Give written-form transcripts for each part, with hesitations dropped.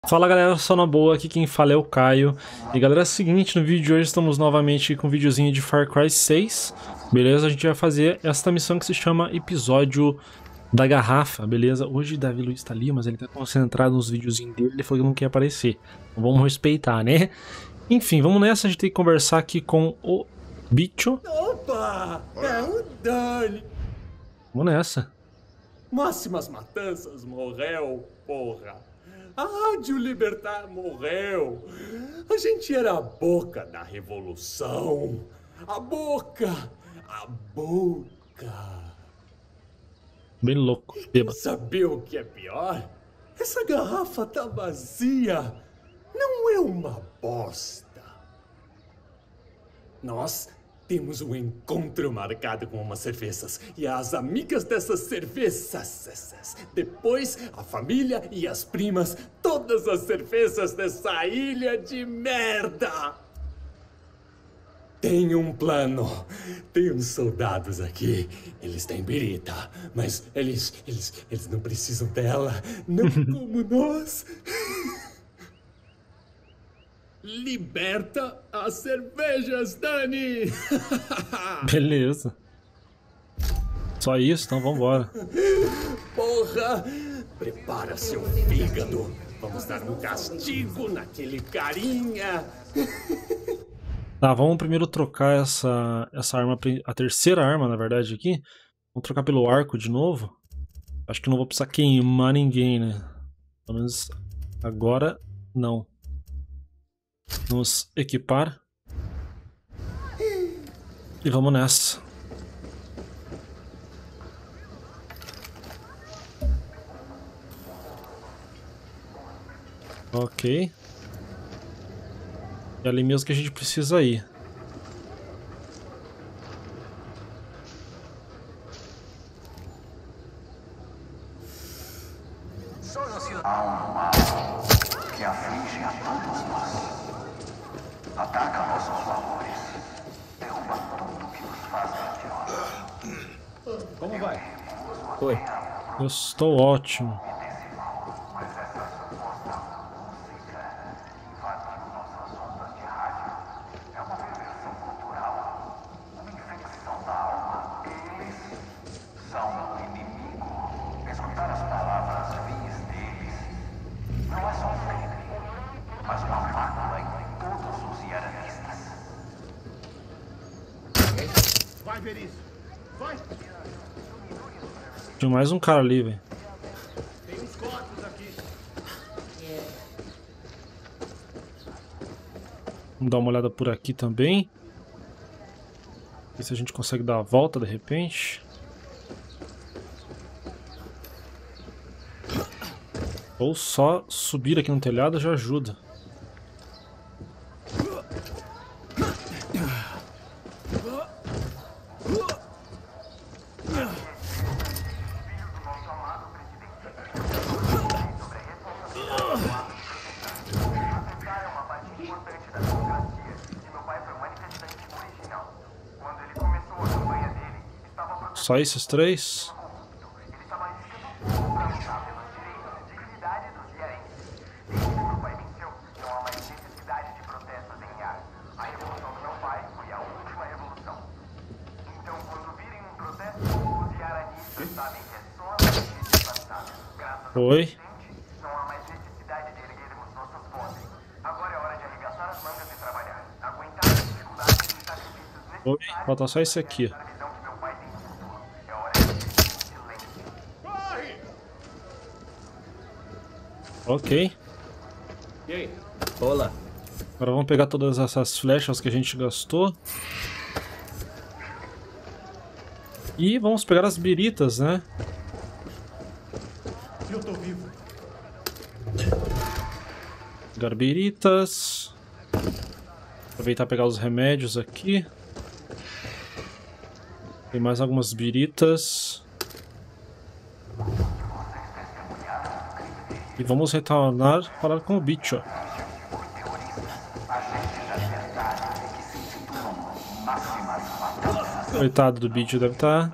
Fala galera, só na boa, aqui quem fala é o Caio. E galera, é o seguinte, no vídeo de hoje estamos novamente com um videozinho de Far Cry 6. Beleza? A gente vai fazer esta missão que se chama Episódio da Garrafa, beleza? Hoje Davi Luiz tá ali, mas ele tá concentrado nos videozinhos dele, ele falou que não quer aparecer. Então vamos respeitar, né? Enfim, vamos nessa, a gente tem que conversar aqui com o Bicho. Opa! É o Dani! Vamos nessa. Máximas Matanças morreu, porra! A Rádio Libertar morreu! A gente era a boca da revolução! A boca! A boca! Bem louco, Quer beba. saber o que é pior? Essa garrafa tá vazia! Não é uma bosta! Nós temos um encontro marcado com umas cervejas e as amigas dessas cervejas. Depois, a família e as primas, todas as cervejas dessa ilha de merda. Tem um plano. Tem uns soldados aqui. Eles têm birita, mas eles não precisam dela, não como nós. Liberta as cervejas, Dani! Beleza. Só isso? Então vambora. Porra! Prepara seu fígado! Vamos dar um castigo naquele carinha! Tá, vamos primeiro trocar essa arma, a terceira arma, na verdade, aqui. Vamos trocar pelo arco de novo. Acho que não vou precisar queimar ninguém, né? Pelo menos agora, não. Vamos equipar. E vamos nessa. Ok. É ali mesmo que a gente precisa ir. Há um mal que aflige a todos nós. Ataca nossos valores. Derruba tudo que nos faz grandiosos. Como vai? Oi. Eu estou ótimo. Mas essa suposta música invadiu nossas ondas de rádio. É uma perversão cultural. Uma infecção da alma. Eles são o inimigo. Escutar as palavras vis deles não é só um crime, mas uma mácula em todos os iranistas. Vai ver isso! Vai! Tinha mais um cara ali, velho. Tem uns corpos aqui! Vamos dar uma olhada por aqui também. Ver se a gente consegue dar a volta de repente. Ou só subir aqui no telhado já ajuda. Só esses três? Oi. Não há mais necessidade de erguermos nossas vozes. Agora é hora de arregaçar as mangas e trabalhar. Aguentar as dificuldades e sacrifícios Oi. necessários. Falta só esse aqui. A visão que meu pai tem do futuro. É hora de silêncio. Corre! Ok. E aí? Olá! Agora vamos pegar todas essas flechas que a gente gastou. E vamos pegar as biritas, né? Eu tô vivo! Pegar biritas. Aproveitar e pegar os remédios aqui. Tem mais algumas biritas. E vamos retornar falar com o bicho. Coitado do bicho, deve estar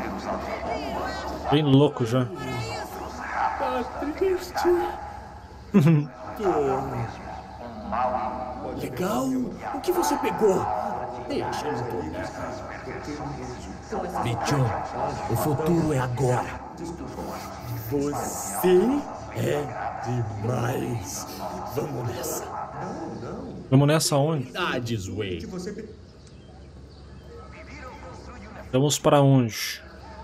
bem louco já. Tá triste! Legal. O que você pegou? Deixa eu ver. Bicho, o futuro é agora. Você é demais. Vamos nessa. Vamos nessa onde? Hades Way. Vamos para onde?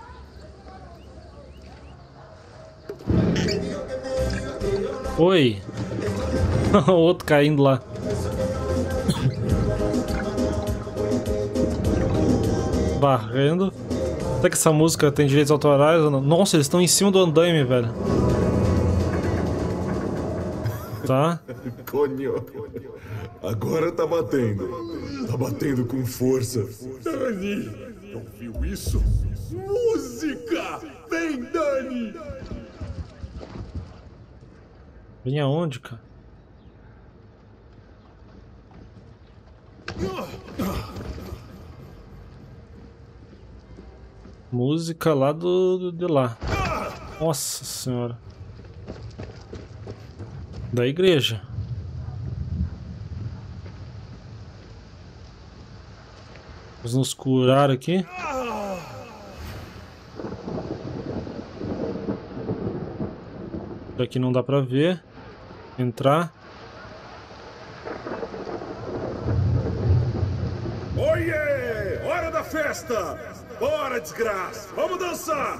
Oi. O outro caindo lá. Barrendo. Será que essa música tem direitos autorais ou não? Nossa, eles estão em cima do andaime, velho. Tá. Conho. Agora tá batendo. Tá batendo com força. Dani, ouviu isso? Música! Vem, Dani! Vem aonde, cara? Música lá de lá. Nossa senhora. Da igreja. Vamos nos curar aqui. Daqui não dá pra ver. Entrar. Oiê! Hora da festa! Bora, desgraça! Vamos dançar!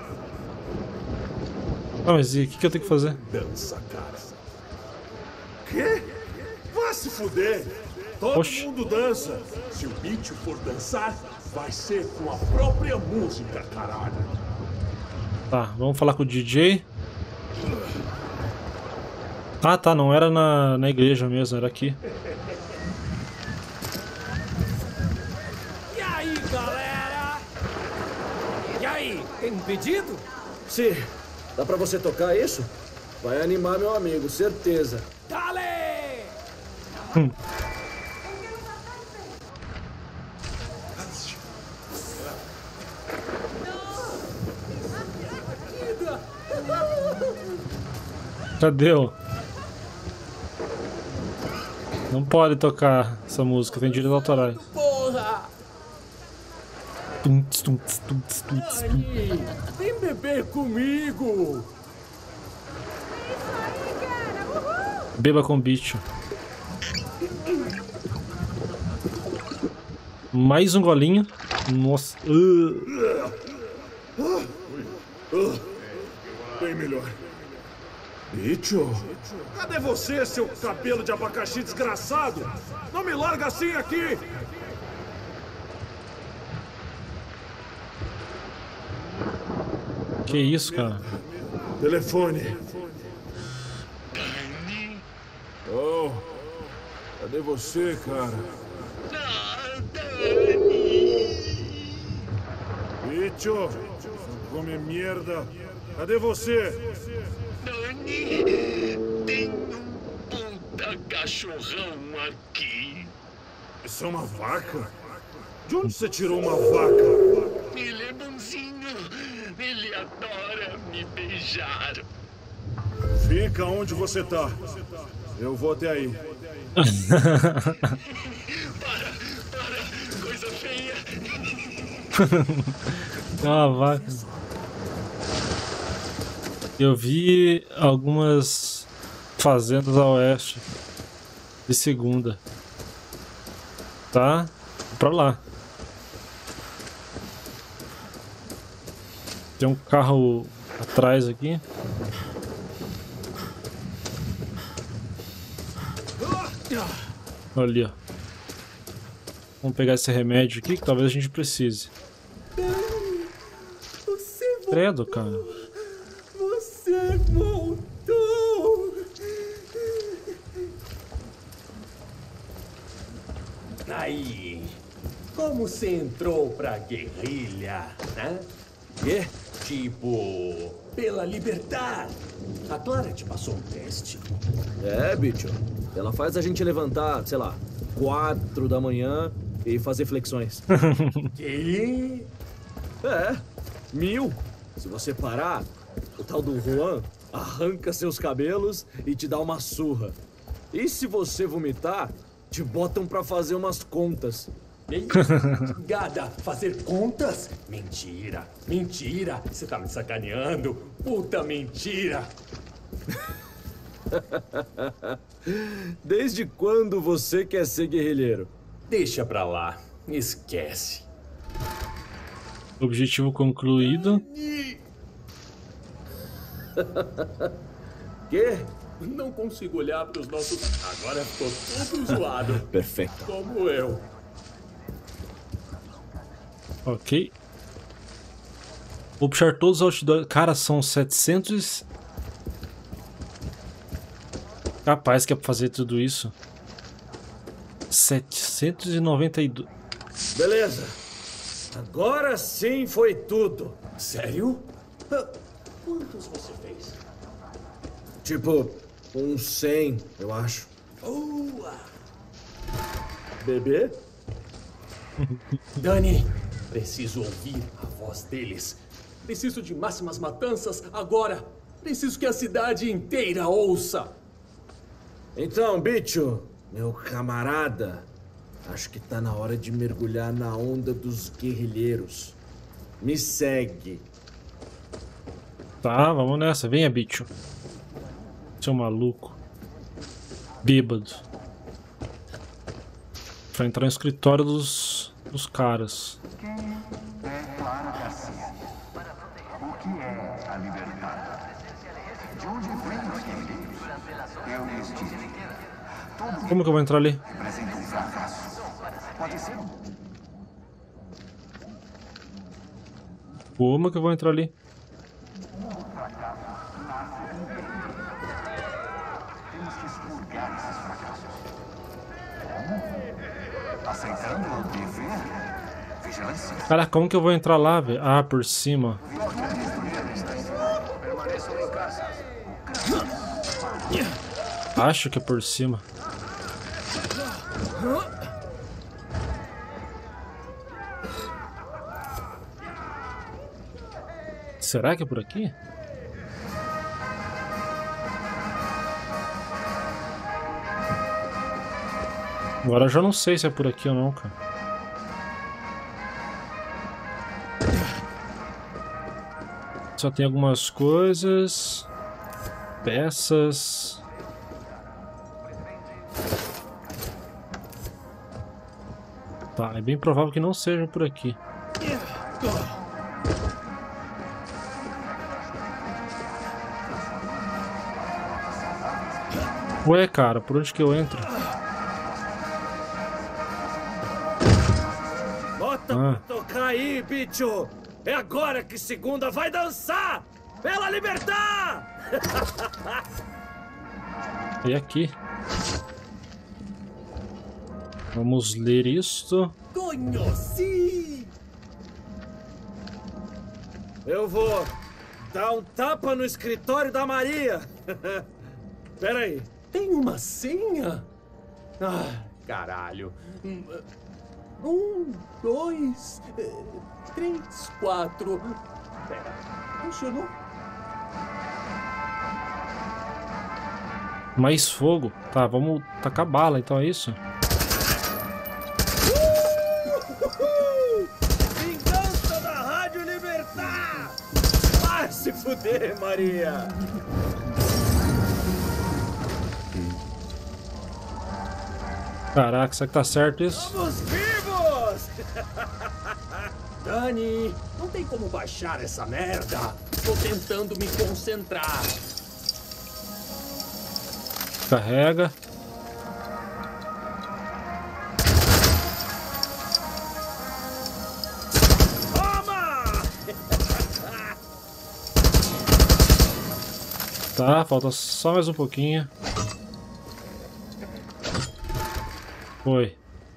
Ah, mas e o que eu tenho que fazer? Dança, cara. Quê? Vá se fuder! Todo Oxi. mundo dança! Se o bicho for dançar, vai ser com a própria música, caralho. Tá, vamos falar com o DJ. Ah, tá, não era na igreja mesmo, era aqui. E aí, galera? E aí, tem um pedido? Sim, dá pra você tocar isso? Vai animar meu amigo, certeza. Dale! Cadê o? Não pode tocar essa música, tem direitos autorais. Porra! Aí, vem beber comigo. Beba com bicho. Mais um golinho. Nossa. Bem melhor. Bicho? Cadê você, seu cabelo de abacaxi desgraçado? Não me larga assim aqui! Que isso, cara? Telefone. Oh, cadê você, cara? Bicho, não come merda. Cadê você? Dani, tem um puta cachorrão aqui. Isso é uma vaca? De onde você tirou uma vaca? Ele é bonzinho. Ele adora me beijar. Fica onde você tá. Eu vou até aí. Para, coisa feia. Ah, vaca. Eu vi algumas fazendas a oeste de segunda. Tá? Pra lá. Tem um carro atrás aqui. Ali, ó. Vamos pegar esse remédio aqui que talvez a gente precise. Você voltou. Credo, cara. Você voltou. Aí, como você entrou pra guerrilha, né? Quê? Tipo, pela liberdade. A Clara te passou um teste. É, bicho. Ela faz a gente levantar, sei lá, 4 da manhã e fazer flexões. Que? É, 1000. Se você parar, o tal do Juan arranca seus cabelos e te dá uma surra. E se você vomitar, te botam pra fazer umas contas. Gada, fazer contas? Mentira, mentira. Você tá me sacaneando. Puta mentira. Desde quando você quer ser guerrilheiro? Deixa pra lá. Esquece. Objetivo concluído. Quê? Não consigo olhar pros nossos... Agora ficou todo zoado. Perfeito. Como eu. Ok. Vou puxar todos os outdoors. Cara, são 700... Capaz que é pra fazer tudo isso. 792. Beleza. Agora sim foi tudo. Sério? Quantos você fez? Tipo, uns 100, eu acho. Boa! Bebê? Dani, preciso ouvir a voz deles. Preciso de máximas matanças agora. Preciso que a cidade inteira ouça. Então, bicho, meu camarada, acho que tá na hora de mergulhar na onda dos guerrilheiros. Me segue. Tá, vamos nessa. Venha, bicho. Seu maluco. Bêbado. Pra entrar no escritório dos caras. Quem é Clara Garcia? O que é a liberdade? De onde vêm os guerreiros? Eu lhes digo. Como que eu vou entrar ali? Representa um fracasso. Pode ser um. Como que eu vou entrar ali? Temos que expurgar esses fracassos. Como? Aceitando o dever? Vigilância. Cara, como que eu vou entrar lá, velho? Ah, por cima. Permaneçam em casa. Acho que é por cima. Será que é por aqui? Agora eu já não sei se é por aqui ou não, cara. Só tem algumas coisas. Peças. Tá, é bem provável que não seja por aqui. Ué, cara, por onde que eu entro? Bota pra tocar aí, bicho! É agora que segunda vai dançar! Pela liberdade! E aqui. Vamos ler isto. Conheci! Eu vou dar um tapa no escritório da Maria. Pera aí. Tem uma senha? Ah, caralho. 1, 2, 3, 4. Pera, funcionou? Mais fogo. Tá, vamos tacar bala, então é isso? Vingança da Rádio Libertar! Vai se fuder, Maria! Caraca, será que tá certo isso? Vamos vivos! Dani, não tem como baixar essa merda. Tô tentando me concentrar. Carrega. Toma! Tá, falta só mais um pouquinho. Foi.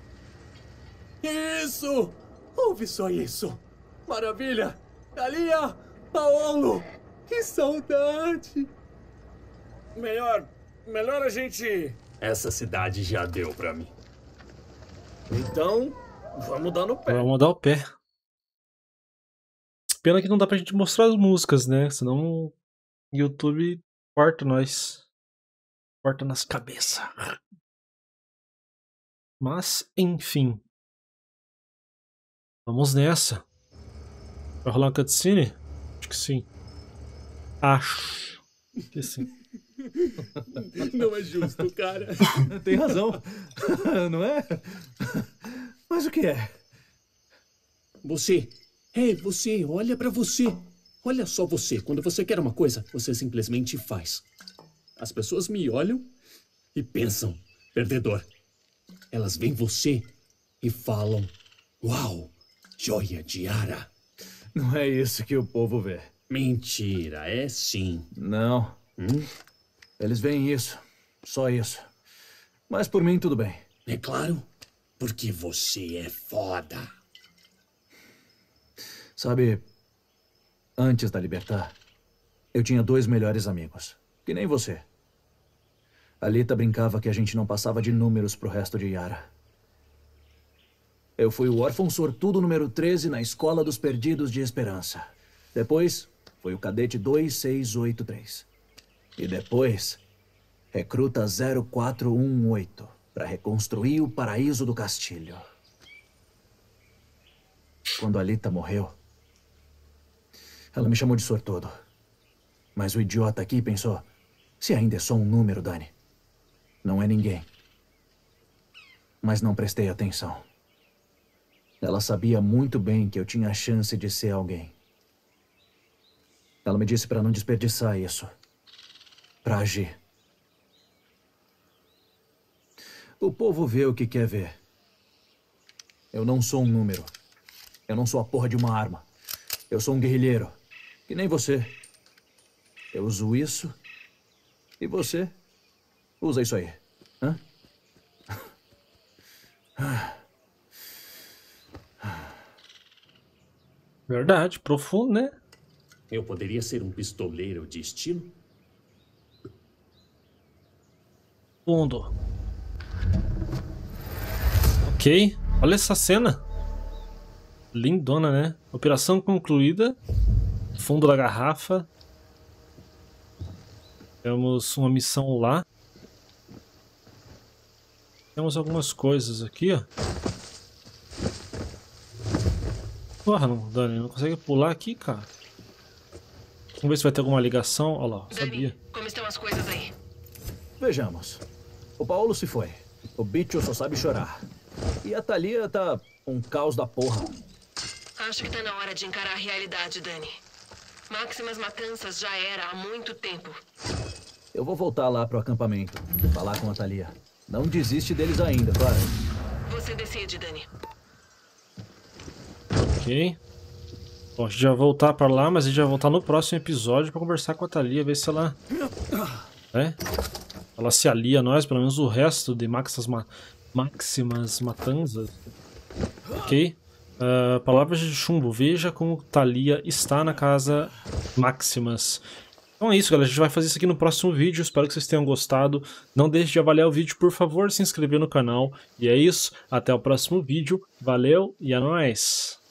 Isso! Ouve só isso! Maravilha! Thalia! Paolo! Que saudade! Melhor a gente... Essa cidade já deu pra mim. Então, vamos dar no pé. Vamos dar o pé. Pena que não dá pra gente mostrar as músicas, né? Senão YouTube corta nós. Corta nas cabeças. Mas, enfim. Vamos nessa. Vai rolar uma cutscene? Acho que sim. Acho que sim. Não é justo, cara. Tem razão. Não é? Mas o que é? Você. Você, olha pra você. Olha só você. Quando você quer uma coisa, você simplesmente faz. As pessoas me olham e pensam, perdedor. Elas veem você e falam, uau, joia de Yara. Não é isso que o povo vê. Mentira, é sim. Não. Eles veem isso. Só isso. Mas por mim, tudo bem. É claro, porque você é foda. Sabe, antes da Libertar, eu tinha 2 melhores amigos. Que nem você. A Lita brincava que a gente não passava de números pro resto de Yara. Eu fui o órfão sortudo número 13 na Escola dos Perdidos de Esperança. Depois, fui o cadete 2683. E depois, recruta 0418 para reconstruir o paraíso do Castilho. Quando a Lita morreu, ela me chamou de sortudo. Mas o idiota aqui pensou, se ainda é só um número, Dani. Não é ninguém. Mas não prestei atenção. Ela sabia muito bem que eu tinha a chance de ser alguém. Ela me disse para não desperdiçar isso. Para agir. O povo vê o que quer ver. Eu não sou um número. Eu não sou a porra de uma arma. Eu sou um guerrilheiro. Que nem você. Eu uso isso. E você usa isso aí. Hã? Verdade, profundo, né? Eu poderia ser um pistoleiro de estilo? Fundo. Ok, olha essa cena. Lindona, né? Operação concluída. Fundo da garrafa. Temos uma missão lá. Temos algumas coisas aqui, ó. Porra, não, Dani, não consegue pular aqui, cara. Vamos ver se vai ter alguma ligação. Olha lá, sabia. Dani, como estão as coisas aí? Vejamos. O Paulo se foi. O bicho só sabe chorar. E a Thalia tá um caos da porra. Acho que tá na hora de encarar a realidade, Dani. Máximas Matanças já era há muito tempo. Eu vou voltar lá pro acampamento. Falar com a Thalia. Não desiste deles ainda, claro. Você decide, Dani. Ok. Bom, a gente já vai voltar pra lá, mas a gente vai voltar no próximo episódio pra conversar com a Thalia, ver se ela... ela se alia a nós, pelo menos o resto de Máximas Matanças. Ok. Palavras de chumbo. Veja como Thalia está na casa Máximas. Então é isso, galera. A gente vai fazer isso aqui no próximo vídeo. Espero que vocês tenham gostado. Não deixe de avaliar o vídeo, por favor, se inscrever no canal. E é isso. Até o próximo vídeo. Valeu e é nóis!